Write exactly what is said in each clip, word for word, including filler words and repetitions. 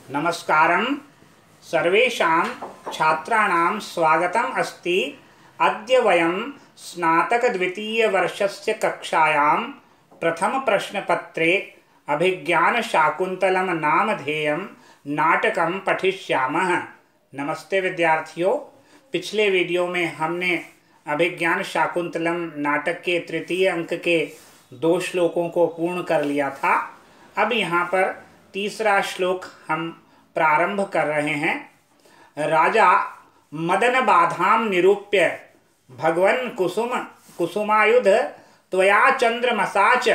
नमस्कारं सर्वेषां छात्राणां स्वागतम् अस्ति। अद्य वयं स्नातकद्वितीयवर्षस्य कक्षायां प्रथमप्रश्नपत्रे अभिज्ञानशाकुन्तलं नामधेयं नाटकं पठिष्यामः। नमस्ते विद्यार्थियों, पिछले वीडियो में हमने अभिज्ञान शाकुंतलम नाटक के तृतीय अंक के दो श्लोकों को पूर्ण कर लिया था। अब यहाँ पर तीसरा श्लोक हम प्रारंभ कर रहे हैं। राजा मदन बाधाम निरूप्य भगवन कुसुम कुसुमायुध त्वया चंद्रमसाच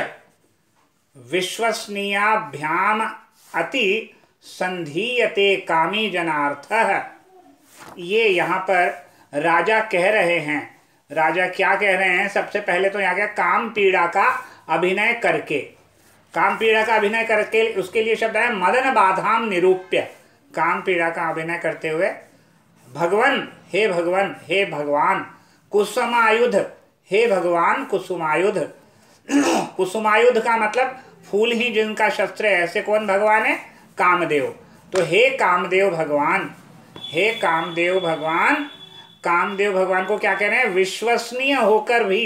विश्वसनीयाभ्याम अति संधीयते कामी जनार्थः। ये यहाँ पर राजा कह रहे हैं। राजा क्या कह रहे हैं? सबसे पहले तो यहाँ क्या, काम पीड़ा का अभिनय करके, काम पीड़ा का अभिनय करके, उसके लिए शब्द है मदन बाधाम निरूप्य। काम पीड़ा का अभिनय करते हुए भगवन, हे भगवन, हे भगवान, कुसुमायुध, हे भगवान कुसुमायुध। कुसुमायुध का मतलब फूल ही जिनका शस्त्र है, ऐसे कौन भगवान है? कामदेव। तो हे कामदेव भगवान, हे कामदेव भगवान, कामदेव भगवान को क्या कह रहे हैं? विश्वसनीय होकर भी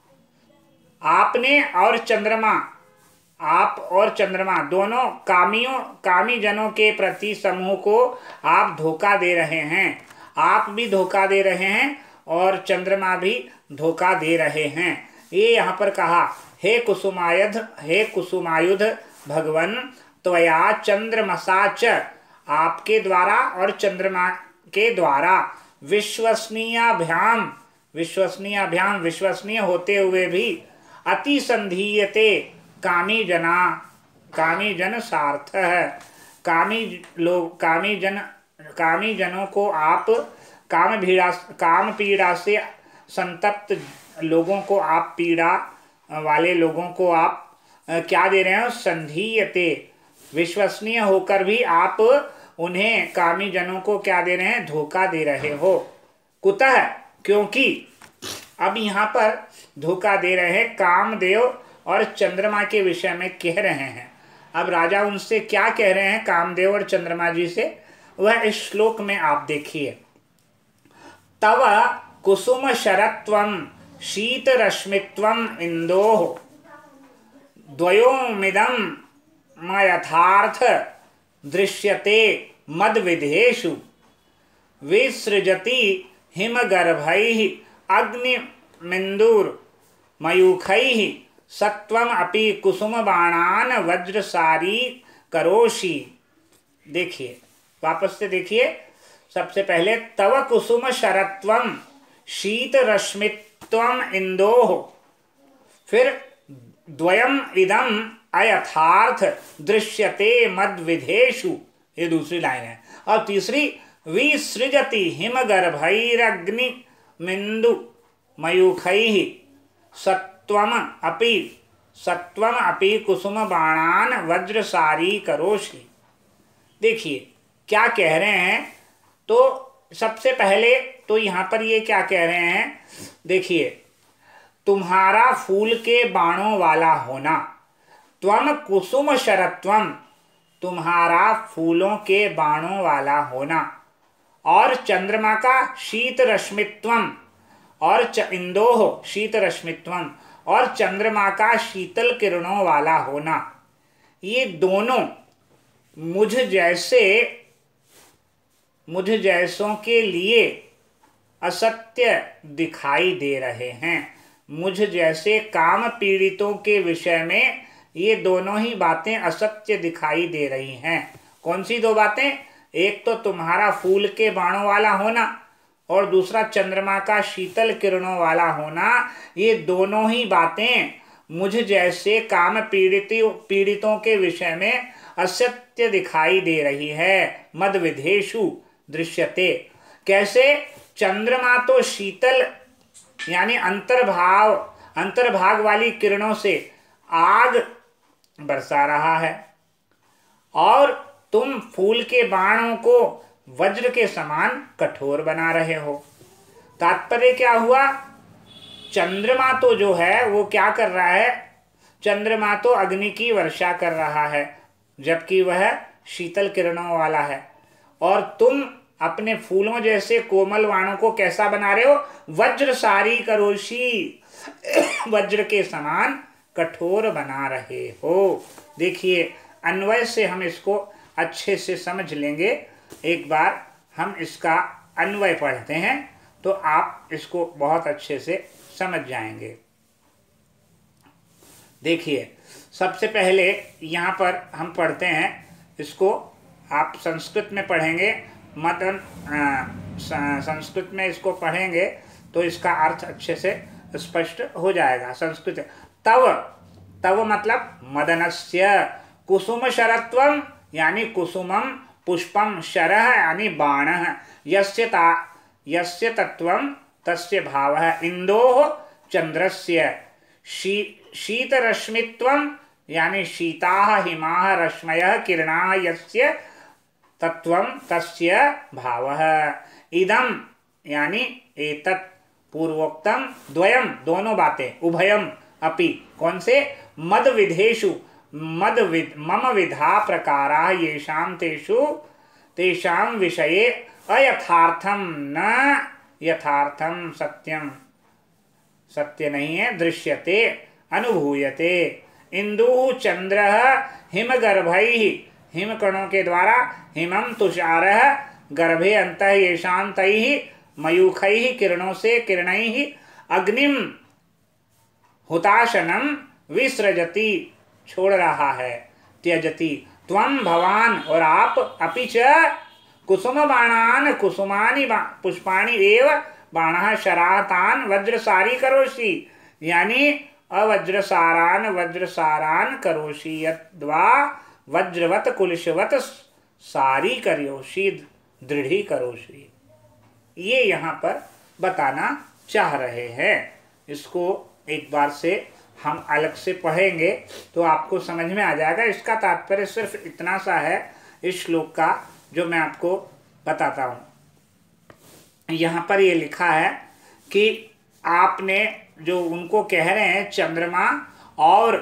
आपने और चंद्रमा, आप और चंद्रमा दोनों कामियों कामी जनों के प्रति समूह को आप धोखा दे रहे हैं। आप भी धोखा दे रहे हैं और चंद्रमा भी धोखा दे रहे हैं। ये यहाँ पर कहा, हे कुसुमायुध, हे कुसुमायुध भगवन, त्वया चंद्रमसाच, आपके द्वारा और चंद्रमा के द्वारा, विश्वसनीयाभ्याम, विश्वसनीयाभ्याम विश्वसनीय होते हुए भी, अति संधीयते कामी जना, कामी जन सार्थ है। कामी लोग, कामी जन, कामी जनों को आप, काम भीड़ा, काम पीड़ा से संतप्त लोगों को आप, पीड़ा वाले लोगों को आप क्या दे रहे हो? संधीयते, विश्वसनीय होकर भी आप उन्हें, कामी जनों को क्या दे रहे हैं? धोखा दे रहे हो। कुतः, क्योंकि अब यहाँ पर धोखा दे रहे हैं कामदेव और चंद्रमा के विषय में कह रहे हैं। अब राजा उनसे क्या कह रहे हैं, कामदेव और चंद्रमा जी से, वह इस श्लोक में आप देखिए। तव कुसुम शरत्वं शीत रश्मित्वं इंदोः द्वयोमिदं मयथार्थ दृश्यते मद्विधेषु विसृजति हिमगर्भैः अग्निमिन्दुर मयूखैः सत्वम अपि कुसुम बाणान वज्रसारी करोषि। देखिए, वापस से देखिए। सबसे पहले तव कुसुम शरत्वम शीत रश्मित्वम इंदोः, फिर द्वयम इदम अयथार्थ दृश्यते मद्विधेषु, ये दूसरी लाइन है। और तीसरी, विसृजति हिमगर्भैरग्नि मिंदु मयूखैः सत्वम अपि, सत्वम अपि कुसुम बाणान वज्रसारी करोषि। देखिए क्या कह रहे हैं। तो सबसे पहले तो यहाँ पर ये क्या कह रहे हैं, देखिए, तुम्हारा फूल के बाणों वाला होना, त्वम कुसुम शरत्वम, तुम्हारा फूलों के बाणों वाला होना, और चंद्रमा का शीत रश्मित्वम, और च इंदोह शीत रश्मित्वम, और चंद्रमा का शीतल किरणों वाला होना, ये दोनों मुझ जैसे, मुझ जैसों के लिए असत्य दिखाई दे रहे हैं। मुझ जैसे काम पीड़ितों के विषय में ये दोनों ही बातें असत्य दिखाई दे रही हैं। कौन सी दो बातें? एक तो तुम्हारा फूल के बाणों वाला होना, और दूसरा चंद्रमा का शीतल किरणों वाला होना। ये दोनों ही बातें मुझ जैसे काम पीड़ित पीड़ितों के विषय में असत्य दिखाई दे रही है। मद्विधेषु दृश्यते, कैसे? चंद्रमा तो शीतल यानी अंतर्भाव, अंतर्भाग वाली किरणों से आग बरसा रहा है, और तुम फूल के बाणों को वज्र के समान कठोर बना रहे हो। तात्पर्य क्या हुआ? चंद्रमा तो जो है वो क्या कर रहा है? चंद्रमा तो अग्नि की वर्षा कर रहा है, जबकि वह शीतल किरणों वाला है, और तुम अपने फूलों जैसे कोमल बाणों को कैसा बना रहे हो? वज्र सारी करोशी, वज्र के समान कठोर बना रहे हो। देखिए अन्वय से हम इसको अच्छे से समझ लेंगे। एक बार हम इसका अन्वय पढ़ते हैं तो आप इसको बहुत अच्छे से समझ जाएंगे। देखिए सबसे पहले यहाँ पर हम पढ़ते हैं, इसको आप संस्कृत में पढ़ेंगे, मदन संस्कृत में इसको पढ़ेंगे तो इसका अर्थ अच्छे से स्पष्ट हो जाएगा। संस्कृत तव, तव मतलब मदनस्य, कुसुम शरत्वम यानी कुसुमम, पुष्पम शरः यानी बाणः, यस्य ता यस्य तत्वम तस्य भावः, इंदोः चंद्रस्य, शी शीतरश्मित्वम यानी शीताः हिमाः रश्मयः किरणाः यस्य तत्वम तस्य भावः, इदम यानी एतत् पूर्वोक्तम, द्वयम दोनों बातें, उभयम अपि कौन से? मद विधेषु, मद विद मम विधा प्रकारा येषां तेषु तेषां विषये अयथार्थम न यथार्थम सत्यम, सत्य नहीं है, दृश्यते अनुभूयते। इंदु चंद्रः हिमगर्भैः, हिमकणों के द्वारा, हिमम तुषारः गर्भे अंतः येषां तैः मयूखैः किरणों से, किरणैः अग्निम हुताशनम विसृजति छोड़ रहा है, त्यजति, त्वं भवान और आप, अपि च कुसुम बाणान कुसुमानि पुष्पाणि एव बाणः शरातान वज्रसारी करोषि, यानी अवज्रसारान वज्रसारान करोषि, यद्वा वज्रवत कुलशवत सारी करोषि दृढ़ी करोषि। ये यहाँ पर बताना चाह रहे हैं। इसको एक बार से हम अलग से पढ़ेंगे तो आपको समझ में आ जाएगा। इसका तात्पर्य सिर्फ इतना सा है इस श्लोक का, जो मैं आपको बताता हूँ। यहाँ पर ये लिखा है कि आपने जो उनको कह रहे हैं चंद्रमा और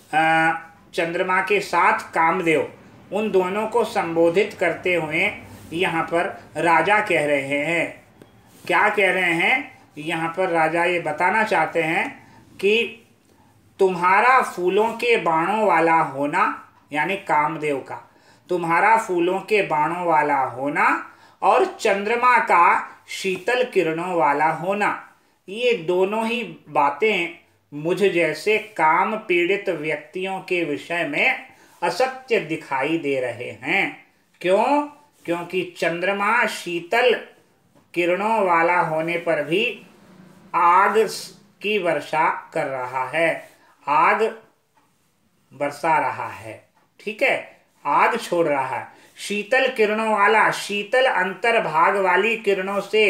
चंद्रमा के साथ कामदेव, उन दोनों को संबोधित करते हुए यहाँ पर राजा कह रहे हैं। क्या कह रहे हैं? यहाँ पर राजा ये बताना चाहते हैं कि तुम्हारा फूलों के बाणों वाला होना, यानी कामदेव का तुम्हारा फूलों के बाणों वाला होना और चंद्रमा का शीतल किरणों वाला होना, ये दोनों ही बातें मुझ जैसे काम पीड़ित व्यक्तियों के विषय में असत्य दिखाई दे रहे हैं। क्यों? क्योंकि चंद्रमा शीतल किरणों वाला होने पर भी आग की वर्षा कर रहा है, आग बरसा रहा है, ठीक है, आग छोड़ रहा है। शीतल किरणों वाला, शीतल अंतर्भाग वाली किरणों से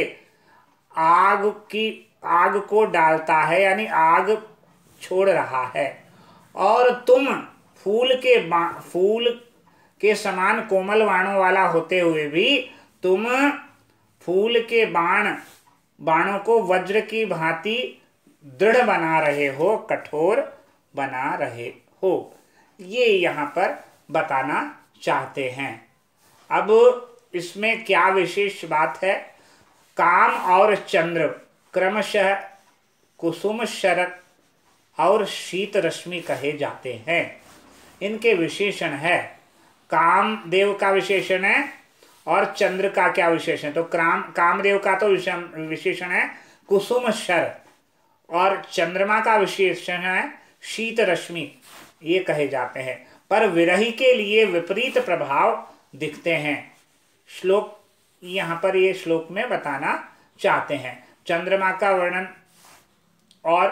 आग की आग को डालता है, यानी आग छोड़ रहा है। और तुम फूल के फूल के समान कोमल बाणों वाला होते हुए भी तुम फूल के बाण बाणों को वज्र की भांति दृढ़ बना रहे हो, कठोर बना रहे हो। ये यहाँ पर बताना चाहते हैं। अब इसमें क्या विशेष बात है? काम और चंद्र क्रमशः कुसुम शरत और शीत रश्मि कहे जाते हैं। इनके विशेषण है, कामदेव का विशेषण है और चंद्र का क्या विशेषण है? तो काम कामदेव का तो विशेषण है कुसुम शर, और चंद्रमा का विशेषण है शीत रश्मि, ये कहे जाते हैं। पर विरही के लिए विपरीत प्रभाव दिखते हैं। श्लोक यहाँ पर ये श्लोक में बताना चाहते हैं। चंद्रमा का वर्णन और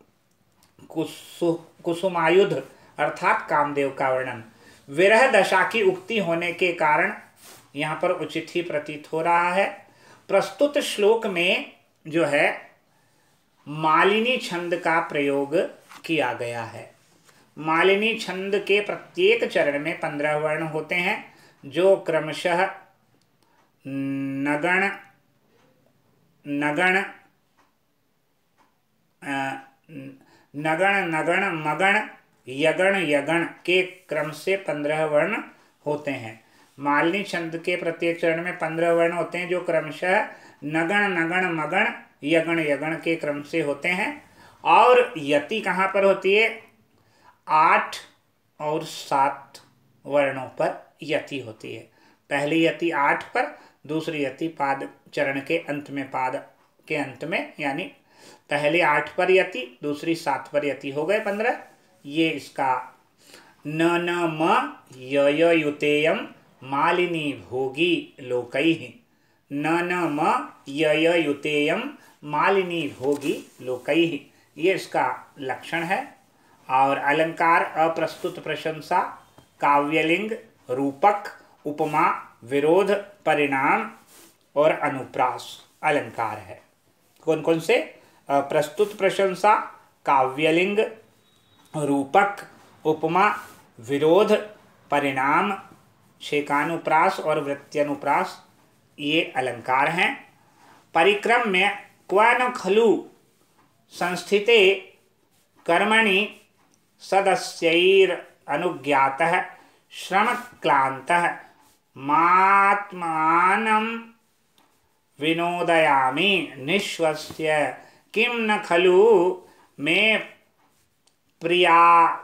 कुसु कुसुमायुध अर्थात कामदेव का वर्णन, विरह दशा की उक्ति होने के कारण यहाँ पर उचित ही प्रतीत हो रहा है। प्रस्तुत श्लोक में जो है मालिनी छंद का प्रयोग किया गया है। मालिनी छंद के प्रत्येक चरण में पंद्रह वर्ण होते हैं, जो क्रमशः नगण नगण नगण नगण मगण यगण यगण के क्रम से पंद्रह वर्ण होते हैं। मालिनी छंद के प्रत्येक चरण में पंद्रह वर्ण होते हैं जो क्रमशः नगण नगण मगण यगण यगण के क्रम से होते हैं। और यति कहाँ पर होती है? आठ और सात वर्णों पर यति होती है। पहली यति आठ पर, दूसरी यति पाद चरण के अंत में, पाद के अंत में, यानी पहले आठ पर यति, दूसरी सात पर यति, हो गए पंद्रह। ये इसका न न म य य युतेयम मालिनी भोगी लोकैः, न न म य य युतेयम मालिनी भोगी लोकैः, ये इसका लक्षण है। और अलंकार अप्रस्तुत प्रशंसा, काव्यलिंग, रूपक, उपमा, विरोध, परिणाम और अनुप्रास अलंकार है। कौन कौन से? प्रस्तुत प्रशंसा, काव्यलिंग, रूपक, उपमा, विरोध, परिणाम, शेकानुप्रास और वृत्त्यनुप्रास, ये अलंकार हैं। परिक्रम में क्व न खलु संस्थिते कर्मणि सदस्यैर अनुज्ञातः श्रमक्लान्तः मात्मानं विनोदयामि निश्वस्य किं न खलु मे प्रिया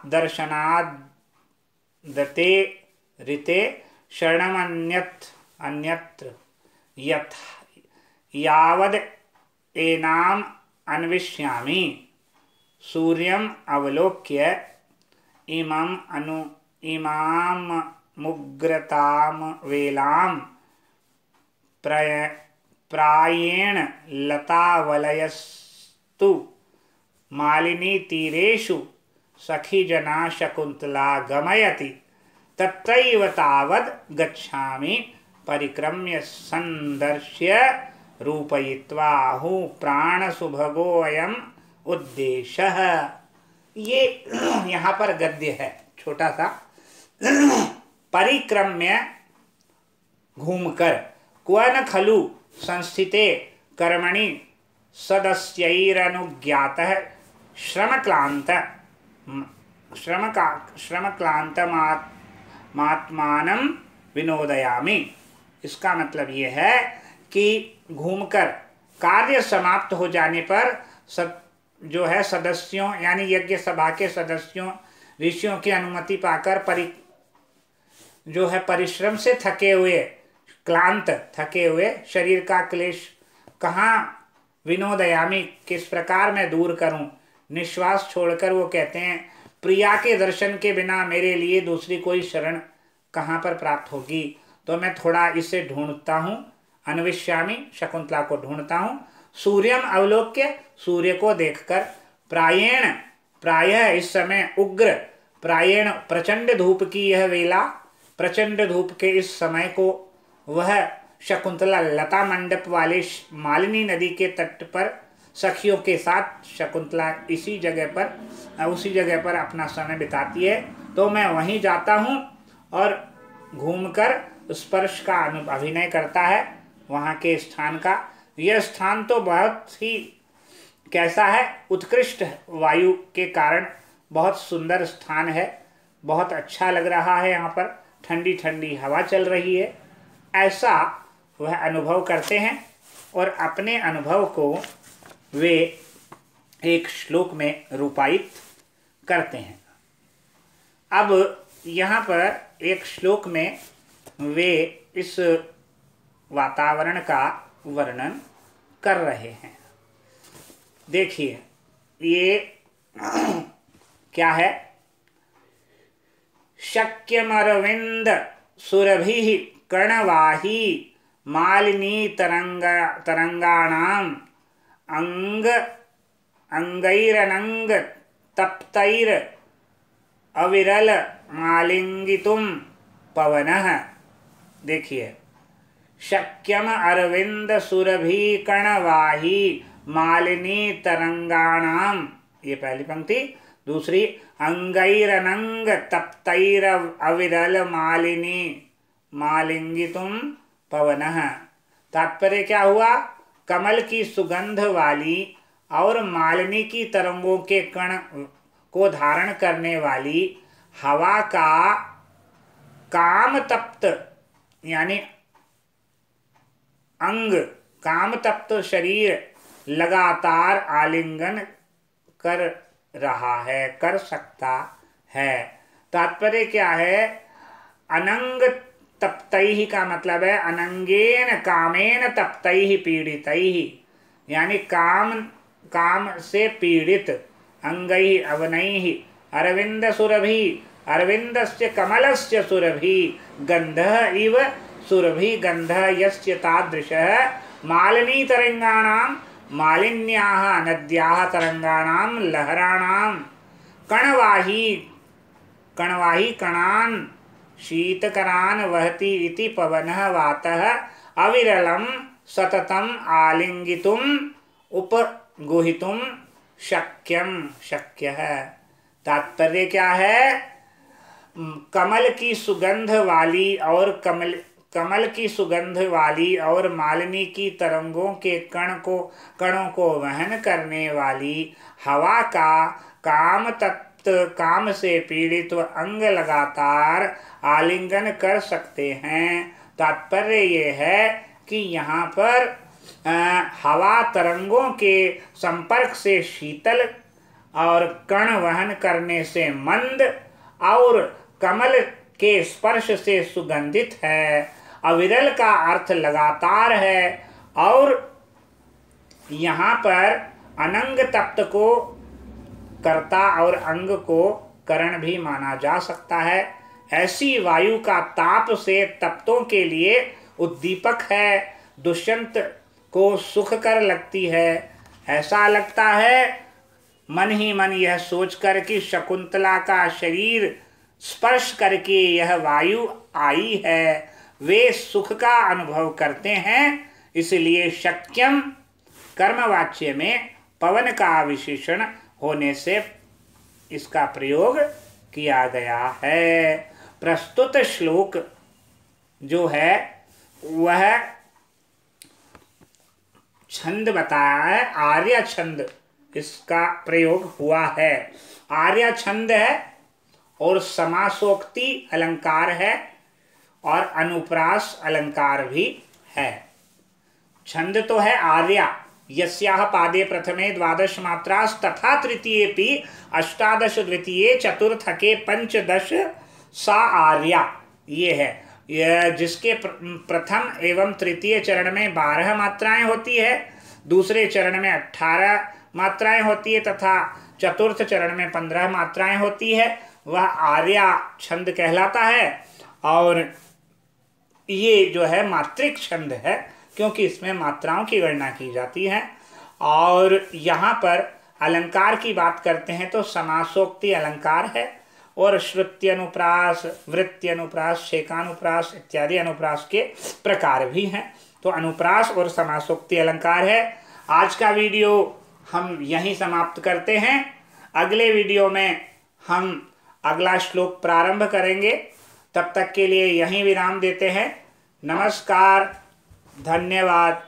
दर्शनादते ऋते शरणमन्यत् अन्यत्र यथ यावद एनाम अन्विष्यामि सूर्यम अवलोक्य इमं अनु इमाम मुग्रताम वेलाम प्रय प्रायेण लतावलयस्तु मालिनी तीरेषु सखीजना शकुन्तला गमयति तत्रैव तावद् गच्छामि परिक्रम्य संदर्श्य रूपयित्वा हु प्राणसुभगोऽयम् उद्देश्यः। ये यहाँ पर गद्य है छोटा सा। परिक्रम्य घूमकर, क्व न खलु संस्थिते कर्मणि सदस्यैरनुज्ञातः श्रमक्लांत श्रम का श्रमक्लांत मात्मानं विनोदयामि। इसका मतलब ये है कि घूमकर कार्य समाप्त हो जाने पर सब जो है सदस्यों यानी यज्ञ सभा के सदस्यों ऋषियों की अनुमति पाकर परि जो है परिश्रम से थके हुए, क्लांत थके हुए शरीर का क्लेश कहाँ विनोदयामी किस प्रकार मैं दूर करूं, निश्वास छोड़कर वो कहते हैं प्रिया के दर्शन के बिना मेरे लिए दूसरी कोई शरण कहाँ पर प्राप्त होगी। तो मैं थोड़ा इसे ढूंढता हूँ, अन्विष्यामि शकुंतला को ढूंढता हूँ, सूर्यम अवलोक्य सूर्य को देखकर, प्रायेण प्रायः इस समय, उग्र प्रायेण प्रचंड धूप की यह वेला, प्रचंड धूप के इस समय को वह शकुंतला लता मंडप वाले मालिनी नदी के तट पर सखियों के साथ शकुंतला इसी जगह पर उसी जगह पर अपना समय बिताती है। तो मैं वहीं जाता हूँ और घूमकर स्पर्श का अभिनय करता है वहाँ के स्थान का। यह स्थान तो बहुत ही कैसा है, उत्कृष्ट वायु के कारण बहुत सुंदर स्थान है, बहुत अच्छा लग रहा है। यहाँ पर ठंडी ठंडी हवा चल रही है, ऐसा वह अनुभव करते हैं और अपने अनुभव को वे एक श्लोक में रूपायित करते हैं। अब यहाँ पर एक श्लोक में वे इस वातावरण का वर्णन कर रहे हैं। देखिए ये क्या है, शक्यमरविंद सुरभि कर्णवाही मालिनी तरंगा तरंगाणाम अंग अंगैरनंग तप्तैर अविरल मालिंगितुम पवनः। देखिए शक्यम अरविंद सुरभि कर्णवाही मालिनी तरंगाणाम, ये पहली पंक्ति। दूसरी अंगैरनंग तप्तैर अविरल मालिनी मालिंगितुम पवनः। तात्पर्य क्या हुआ, कमल की सुगंध वाली और मालिनी की तरंगों के कण को धारण करने वाली हवा का काम तप्त यानी अंग काम तप्त शरीर लगातार आलिंगन कर रहा है, कर सकता है। तात्पर्य क्या है? अनंग तप्तैहि का मतलब है अनंगेन कामेन तप्तैहि पीड़ितैहि, यानी काम काम से पीड़ित अंगैहि अवनैहि अरविंद सुरभि अरविंदस्य कमलस्य सुरभि गंधः इव सुरभि गंधः यस्य तादृशः मालिनी तरंगाणां मालिन्याः नद्याः तरंगाणां लहराणां कणवाही कणवाही कणान् शीतकरान् वहति इति पवनः वातः अविरलं सततम् आलिंगितुम् उपगुहितुम् शक्यम शक्य है। तात्पर्य क्या है? कमल की सुगंध वाली और कमल कमल की सुगंध वाली और मालिनी की तरंगों के कण को कणों को वहन करने वाली हवा का काम तप्त काम से पीड़ित व अंग लगातार आलिंगन कर सकते हैं। तात्पर्य ये है कि यहाँ पर आ, हवा तरंगों के संपर्क से शीतल और कण वहन करने से मंद और कमल के स्पर्श से सुगंधित है। अविरल का अर्थ लगातार है और यहाँ पर अनंग तप्त को कर्ता और अंग को करण भी माना जा सकता है। ऐसी वायु का ताप से तप्तों के लिए उद्दीपक है, दुष्यंत को सुखकर लगती है। ऐसा लगता है मन ही मन यह सोचकर कि शकुंतला का शरीर स्पर्श करके यह वायु आई है, वे सुख का अनुभव करते हैं। इसलिए शक्यम कर्मवाच्य में पवन का विशेषण होने से इसका प्रयोग किया गया है। प्रस्तुत श्लोक जो है वह छंद बताया है, आर्य छंद इसका प्रयोग हुआ है। आर्य छंद है और समासोक्ति अलंकार है और अनुप्रास अलंकार भी है। छंद तो है आर्या, यस्याह पादे प्रथमे द्वादश मात्रास तथा तृतीयेपि अष्टादश द्वितीये चतुर्थके पंचदश सा आर्या, ये है। यह जिसके प्रथम एवं तृतीय चरण में बारह मात्राएं होती है, दूसरे चरण में अठारह मात्राएं होती है तथा चतुर्थ चरण में पंद्रह मात्राएं होती है, वह आर्या छंद कहलाता है। और ये जो है मात्रिक छंद है क्योंकि इसमें मात्राओं की गणना की जाती है। और यहाँ पर अलंकार की बात करते हैं तो समासोक्ति अलंकार है और श्रुति अनुप्रास, वृत्ति अनुप्रास, शेकानुप्रास इत्यादि अनुप्रास के प्रकार भी हैं। तो अनुप्रास और समासोक्ति अलंकार है। आज का वीडियो हम यहीं समाप्त करते हैं। अगले वीडियो में हम अगला श्लोक प्रारंभ करेंगे। तब तक के लिए यहीं विराम देते हैं। नमस्कार, धन्यवाद।